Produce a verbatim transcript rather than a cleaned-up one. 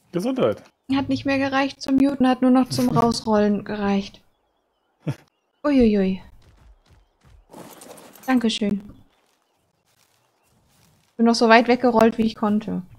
Gesundheit. Hat nicht mehr gereicht zum Muten, hat nur noch zum Rausrollen gereicht. Uiuiui. Dankeschön. Bin noch so weit weggerollt, wie ich konnte.